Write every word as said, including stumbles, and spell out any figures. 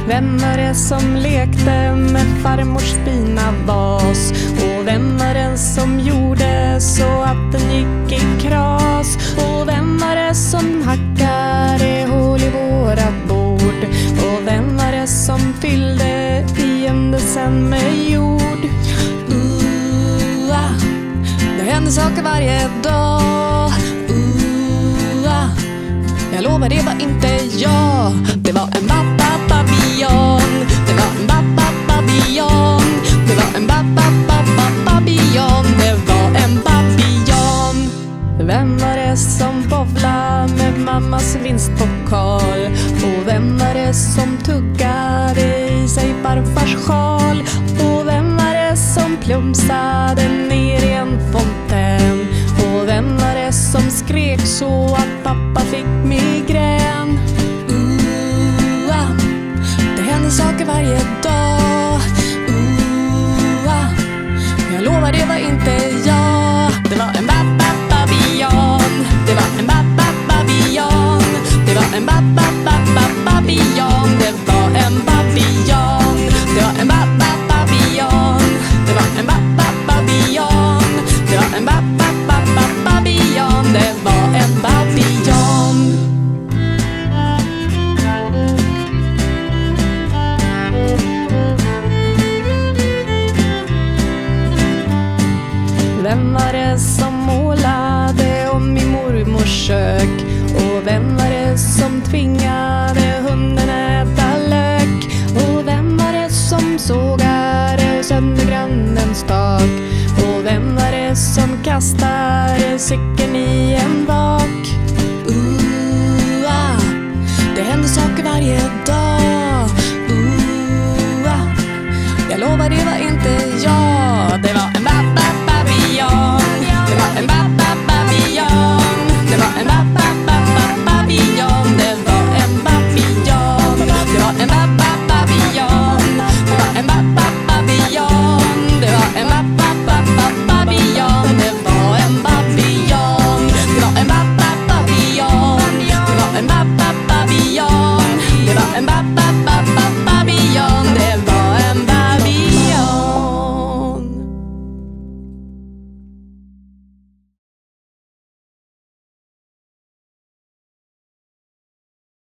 Vem var det som lekte med farmors fina vas? Och vem var det som gjorde så att den gick i kras? Och vem var det som hackade hål i vårat bord? Och vem var det som fyllde igendelsen med jord? Uh, ah. Det hände saker varje dag. Uh, ah. Jag lovar, det var inte jag. Det var en babba-babian. Det var en babba-babian. Det var en babba-babba-babian. Det var en babian. Vem var det som bovlade med mammas vinstpokal? Och vem var det som tuggade i sig farfars sjal? Och vem var det som plumsade ner i en fontän? Och vem var det som skrek så att pappa fick migrän? Uh, ah. Det hände saker varje dag. Uh, ah. Jag lovar, det var inte jag. Det var en babba-babian. Det var en babba-babian. Det var en babba-babba-babian. Det var en babian. Det var en babba-babian. Det var en babba-babian. Det var en babba-babba-babian. Det var en babian. Vem var det som målade om min mormors kök? Och vem var det som tvingade hunden äta lök? Och vem var det som sågade sönder grannens tak? Och vem var det som kastade cykeln i en bak? Uh, ah. Det hände saker varje dag.